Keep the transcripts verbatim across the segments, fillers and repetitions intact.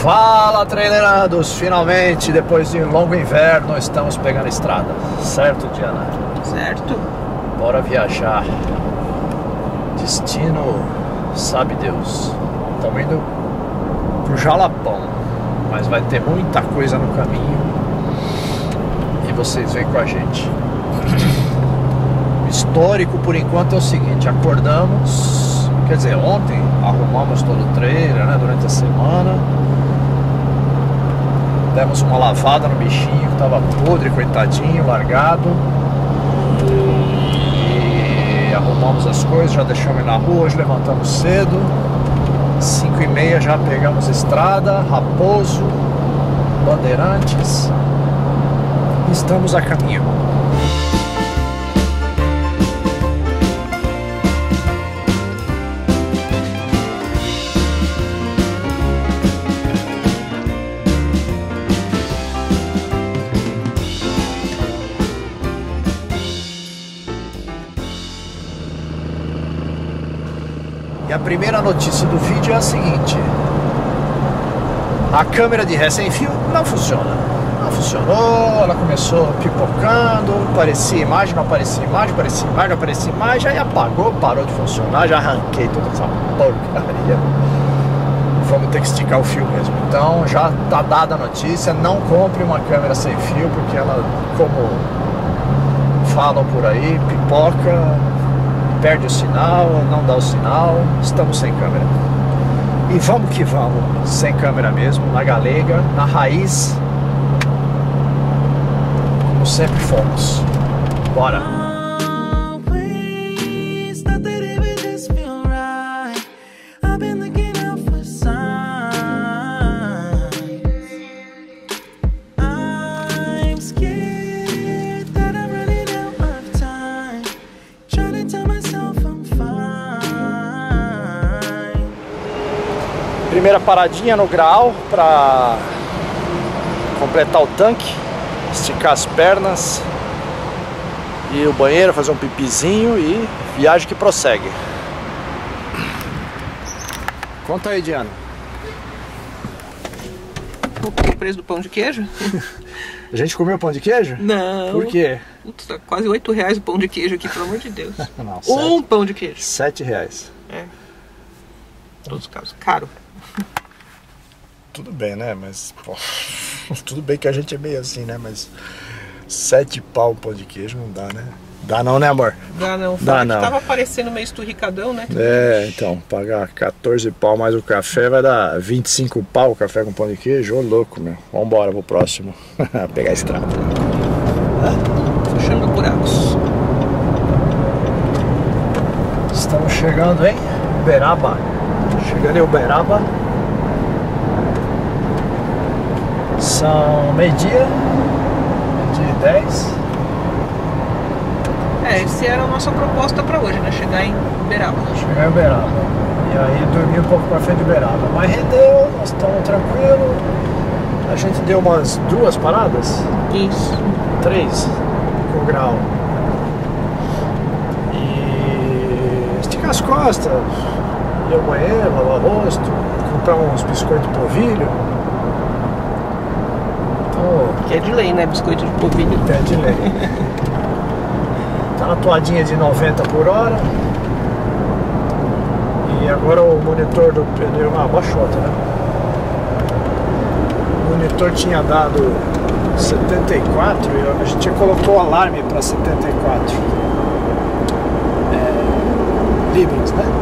Fala, trailerados! Finalmente, depois de um longo inverno, estamos pegando a estrada. Certo, Diana? Certo. Bora viajar. Destino, sabe Deus. Estamos indo pro Jalapão, mas vai ter muita coisa no caminho e vocês vêm com a gente. O histórico, por enquanto, é o seguinte: acordamos, quer dizer, ontem arrumamos todo o trailer, né, durante a semana. Demos uma lavada no bichinho que tava podre, coitadinho, largado. E arrumamos as coisas, já deixamos ele na rua, hoje levantamos cedo. cinco e meia já pegamos estrada, Raposo, Bandeirantes. Estamos a caminho. E a primeira notícia do vídeo é a seguinte: a câmera de ré sem fio não funciona. Não funcionou, ela começou pipocando, parecia imagem, não aparecia imagem, parecia imagem, não aparecia imagem, aí apagou, parou de funcionar, já arranquei toda essa porcaria. Vamos ter que esticar o fio mesmo. Então já tá dada a notícia: não compre uma câmera sem fio, porque ela, como falam por aí, pipoca, perde o sinal, não dá o sinal, estamos sem câmera. E vamos que vamos, sem câmera mesmo, na galega, na raiz, como sempre fomos. Bora! Primeira paradinha no Graal para completar o tanque, esticar as pernas, ir ao banheiro, fazer um pipizinho e viagem que prossegue. Conta aí, Diana. O preço do pão de queijo? A gente comeu pão de queijo? Não. Por quê? Putz, tá quase oito reais o pão de queijo aqui, pelo amor de Deus. Não, um sete, pão de queijo. Sete reais. É. Em todos os casos, caro. Tudo bem, né? Mas, pô, tudo bem que a gente é meio assim, né? Mas sete pau pão de queijo não dá, né? Dá não, né, amor? Dá não. Dá não. Tava parecendo meio esturricadão, né? É, então, pagar quatorze pau mais o café vai dar vinte e cinco pau o café com pão de queijo. Ô, louco, meu. Vambora pro próximo. Pegar a estrada. Fechando buracos. Estamos chegando em Uberaba. Chegando em Uberaba. São meio-dia, meio-dia e dez. É, essa era a nossa proposta pra hoje, né? Chegar em Uberaba. Chegar em Uberaba. E aí dormir um pouco pra frente de Uberaba. Mas rendeu, nós estamos tranquilos. A gente deu umas duas paradas? Isso. Três, com grau. E esticar as costas, ir ao banheiro, lavar o rosto, comprar uns biscoitos de polvilho. Que é de lei, né? Biscoito de polvilho. É de lei. Tá na toadinha de noventa por hora. E agora o monitor do pneu... Ah, baixota, né? O monitor tinha dado setenta e quatro e a gente colocou o alarme para setenta e quatro. É, Libras, né?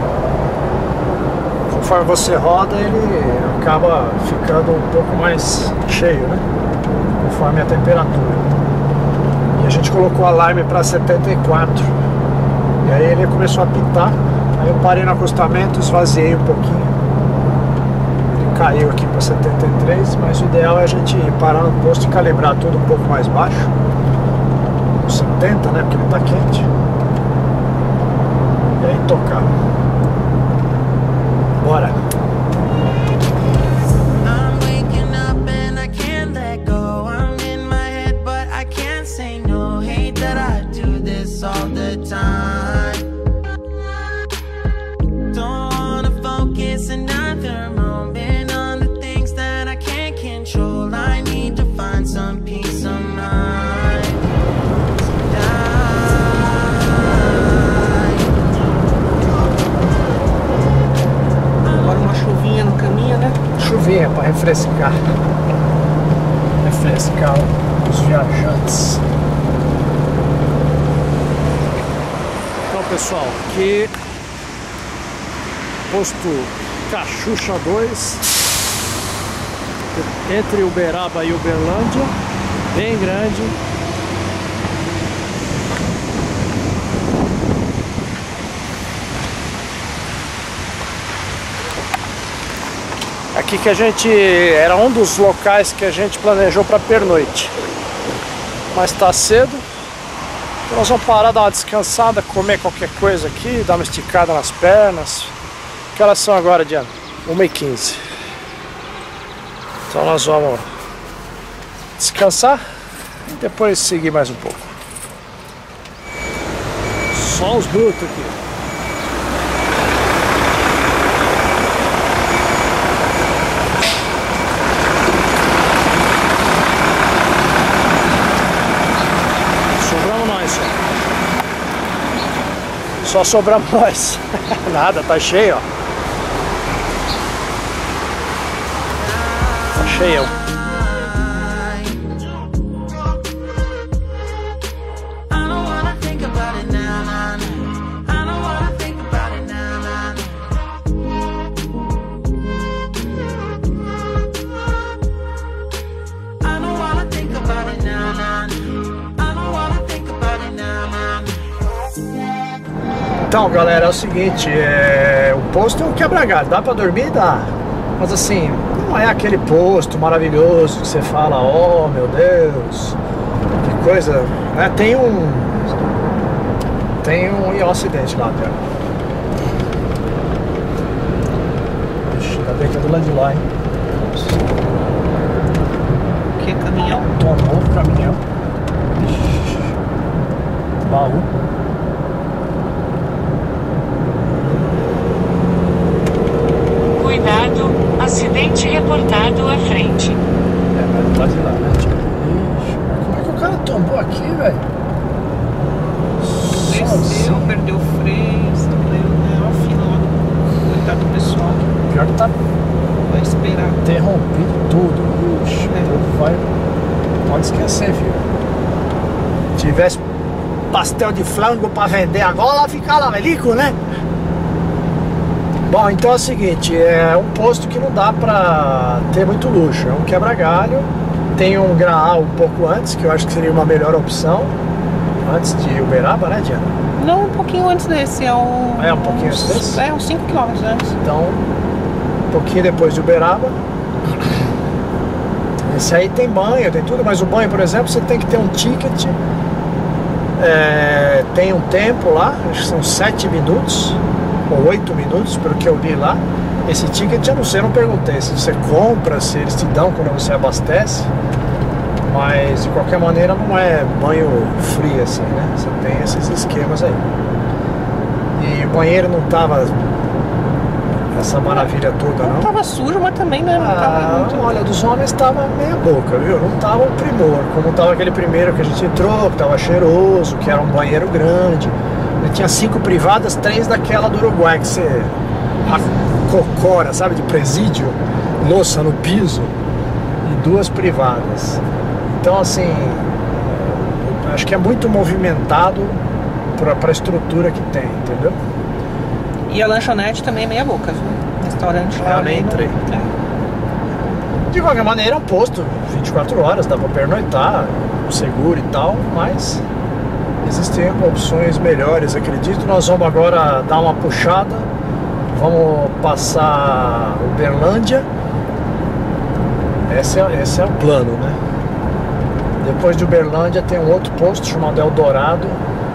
Conforme você roda, ele acaba ficando um pouco mais cheio, né? Conforme a temperatura. E a gente colocou o alarme para setenta e quatro. E aí ele começou a apitar. Aí eu parei no acostamento, esvaziei um pouquinho. Ele caiu aqui para setenta e três, mas o ideal é a gente parar no posto e calibrar tudo um pouco mais baixo. setenta, né? Porque ele está quente. E aí tocar. Bora! All the time. Don't wanna focus another moment on the things chuvinha para refrescar. Refrescar os viajantes. Então, pessoal, aqui posto Cachucha dois, entre Uberaba e Uberlândia, bem grande. Aqui que a gente, era um dos locais que a gente planejou para pernoite, mas está cedo, então nós vamos parar, dar uma descansada, comer qualquer coisa aqui, dar uma esticada nas pernas. Que horas são agora, Diana? uma e quinze. Então nós vamos descansar e depois seguir mais um pouco. Só os brutos aqui. Sobramos nós só. Só sobramos nós. Nada, tá cheio, ó. Cheio. Então, galera, é o seguinte, é... o posto é um quebra-galho, dá pra dormir? Dá. Mas assim, não é aquele posto maravilhoso que você fala, oh meu Deus, que coisa, né? Tem um tem um acidente lá, cara. Ixi, ainda bem que é do lado de lá, hein? Que caminhão? Tomou o caminhão. Ixi. Baú. Cuidado, acidente reportado à frente. É, mas do lado de lá, né? Ixi, como é que o cara tombou aqui, velho? Desceu, perdeu o freio, né? Olha o final do coitado do pessoal. Pior que tá Vai esperar. interrompido tudo. Ixi, É. tudo vai. Pode esquecer, filho. Tivesse pastel de flango pra vender agora, ficar lá, velico, né? Bom, então é o seguinte, é um posto que não dá pra ter muito luxo, é um quebra-galho. Tem um Graal um pouco antes, que eu acho que seria uma melhor opção. Antes de Uberaba, né, Diana? Não, um pouquinho antes desse, é um... É um pouquinho antes desse? É, uns cinco quilômetros antes. Então, um pouquinho depois de Uberaba. Esse aí tem banho, tem tudo, mas o banho, por exemplo, você tem que ter um ticket. É, tem um tempo lá, acho que são sete minutos ou oito minutos, pelo que eu li lá. Esse ticket eu não sei, eu não perguntei se você compra, se eles te dão quando você abastece. Mas de qualquer maneira não é banho frio assim, né? Você tem esses esquemas aí. E o banheiro não tava essa maravilha toda, não? Não tava sujo, mas também, né? Não Ah, tava muito... olha, dos homens tava meia boca, viu? Não tava o primor, como tava aquele primeiro que a gente entrou, que tava cheiroso, que era um banheiro grande. Ele tinha cinco privadas, três daquela do Uruguai, que você cocora, sabe, de presídio, louça no piso, e duas privadas. Então, assim, acho que é muito movimentado para a estrutura que tem, entendeu? E a lanchonete também é meia boca, viu? Restaurante lá. Eu nem entrei. É. De qualquer maneira, é um posto vinte e quatro horas, dá para pernoitar, seguro e tal, mas existem opções melhores, acredito. Nós vamos agora dar uma puxada, vamos passar Uberlândia. Esse é, esse é o plano, né? Depois de Uberlândia tem um outro posto chamado Eldorado.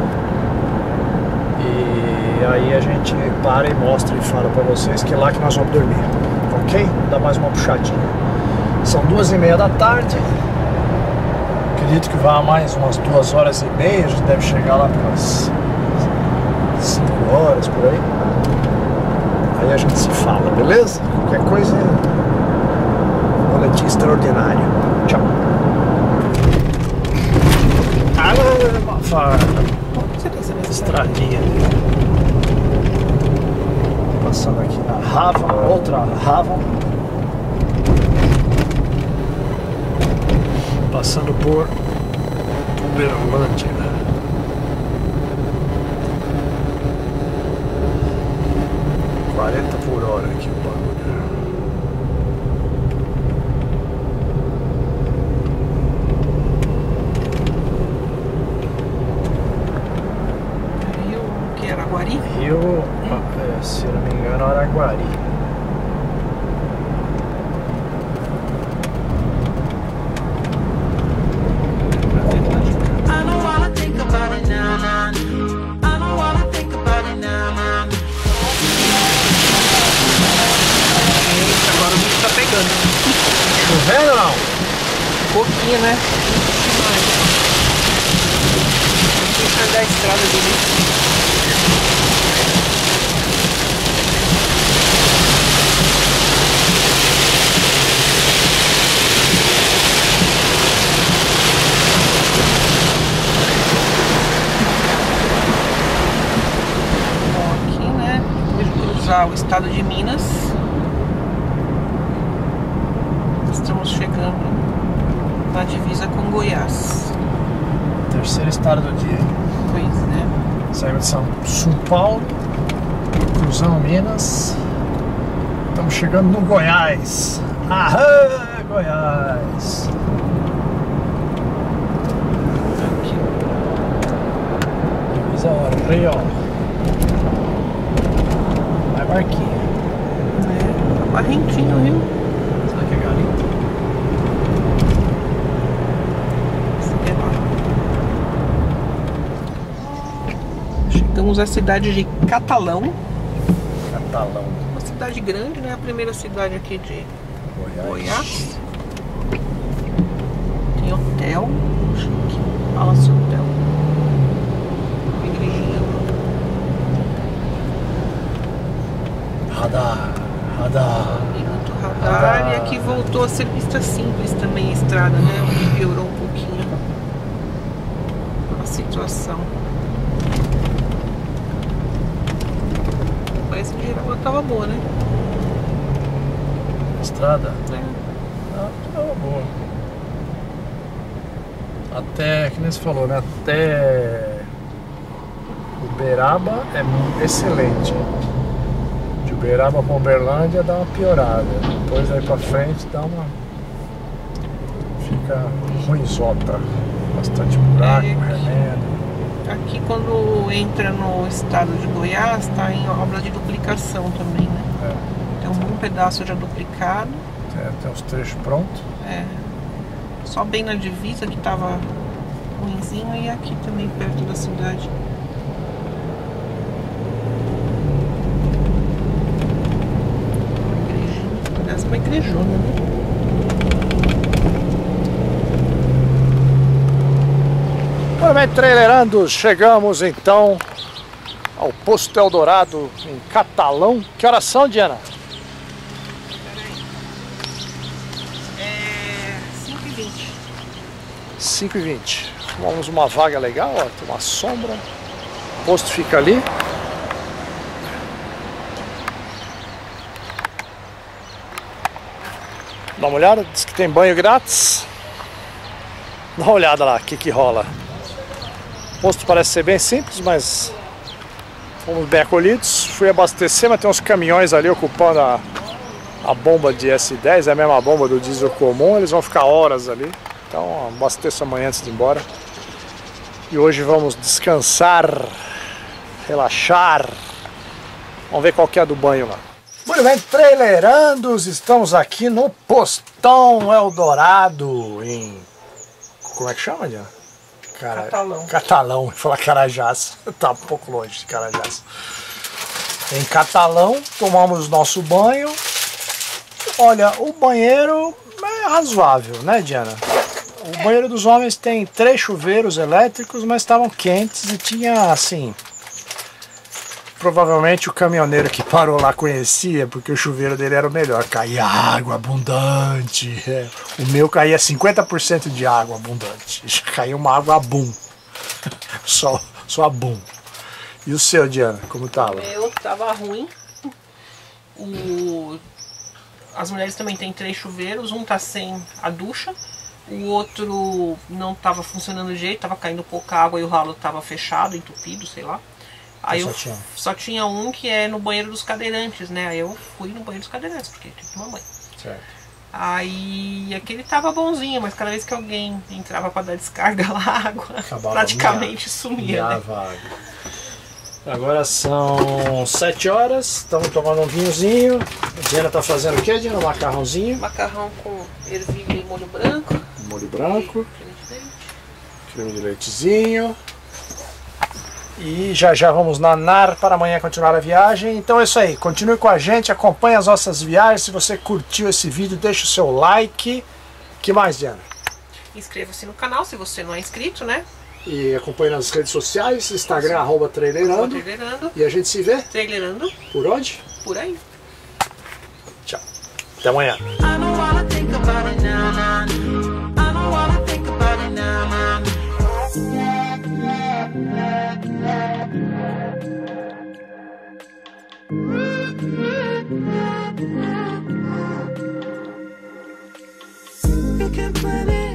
E aí a gente para e mostra e fala pra vocês que é lá que nós vamos dormir. Ok? Dá mais uma puxadinha. São duas e meia da tarde. Acredito que vá mais umas duas horas e meia. A gente deve chegar lá pelas cinco horas por aí. Aí a gente se fala, beleza? Qualquer coisa, boletim extraordinário. Tchau. Você tem essa Estradinha. Passando aqui na Rava, outra Rava. Passando por Uberlândia. quarenta por hora aqui o bagulho. Rio, que era Araguari? Rio, é, se eu não me engano, Araguari. I don't wanna think about it now, now. I don't wanna think about it now, now. Eita, agora o bicho tá pegando. Chovendo ou não? Um pouquinho, né? Deixa eu enxergar a estrada direito. O estado de Minas. Estamos chegando na divisa com Goiás. Terceiro estado do dia. Pois é. Saímos de São, São Paulo, cruzamos Minas. Estamos chegando no Goiás. Aham, Goiás. Aqui. Divisa Rio. Barquinha. É, Barrentinho, Rio. Será que é garimpo? Chegamos à cidade de Catalão. Catalão. Uma cidade grande, né? A primeira cidade aqui de Goiás. Goiás. Tem hotel. Chique. Palácio Hotel. Igrejinha. Radar. Radar. Minuto radar. E aqui voltou a ser pista simples também a estrada, né? Onde piorou um pouquinho a situação. Parece que geral tava boa, né? Estrada? É. Ah, tava boa. Até, que nem você falou, né? Até Uberaba é excelente. De Uberaba pra Uberlândia dá uma piorada. Depois aí pra frente dá uma... fica ruimzota. Bastante buraco, É, remendo. Aqui quando entra no estado de Goiás, tá em obra de duplicação também, né? É. Tem um bom pedaço já duplicado. Tem, tem os trechos prontos. É. Só bem na divisa que tava ruinzinho e aqui também perto da cidade. Uma igrejinha. Parece uma igrejona, né? Muito bem, trailerando, chegamos então ao Posto Eldorado em Catalão. Que horas são, Diana? É cinco e vinte. cinco e vinte. Vamos uma vaga legal, ó, tem uma sombra. O posto fica ali. Dá uma olhada, diz que tem banho grátis. Dá uma olhada lá, o que que rola. O posto parece ser bem simples, mas fomos bem acolhidos. Fui abastecer, mas tem uns caminhões ali ocupando a, a bomba de S dez, é a mesma bomba do diesel comum, eles vão ficar horas ali. Então abasteço amanhã antes de ir embora. E hoje vamos descansar, relaxar. Vamos ver qual que é a do banho lá. Muito bem, trailerandos, estamos aqui no Postão Eldorado, em... como é que chama, Diana? Cara... Catalão. Catalão, vou falar Carajás, tá um pouco longe de Carajás. Em Catalão, tomamos nosso banho. Olha, o banheiro é razoável, né, Diana? O banheiro dos homens tem três chuveiros elétricos, mas estavam quentes e tinha, assim... Provavelmente o caminhoneiro que parou lá conhecia, porque o chuveiro dele era o melhor. Caía água abundante. É. O meu caía cinquenta por cento de água abundante. Caía uma água abum. Só, só abum. E o seu, Diana, como tava? O meu tava ruim. O... As mulheres também têm três chuveiros. Um tá sem a ducha. O outro não estava funcionando direito, estava caindo pouca água e o ralo estava fechado, entupido, sei lá. Aí Só eu tinha um. só tinha um que é no banheiro dos cadeirantes, né? Aí eu fui no banheiro dos cadeirantes, porque tem que tomar banho. Certo. Aí aquele tava bonzinho, mas cada vez que alguém entrava para dar descarga lá, a água Acabava praticamente sumia, né? Miava água. Agora são sete horas, estamos tomando um vinhozinho. A Diana tá fazendo o que, Diana? Um macarrãozinho. Macarrão com ervilha e molho branco. Molho branco. Creme de leite. Creme de leitezinho. E já já vamos nanar para amanhã continuar a viagem. Então é isso aí, continue com a gente, acompanhe as nossas viagens. Se você curtiu esse vídeo, deixa o seu like. Que mais, Diana? Inscreva-se no canal se você não é inscrito, né? E acompanhe nas redes sociais, Instagram, arroba trailerando. Trailerando. E a gente se vê Trailerando por onde? por aí. Tchau. Até amanhã. I don't wanna think about it now, now. I don't wanna think about it now, now. We can plan it.